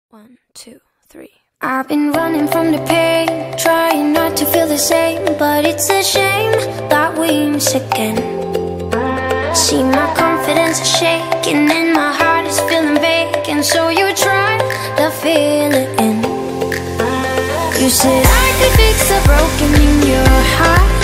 1, 2, 3. I've been running from the pain, trying not to feel the same, but it's a shame that we miss again. See, my confidence is shaking and my heart is feeling vacant, so you try to fill it in. You said I could fix the broken in your heart,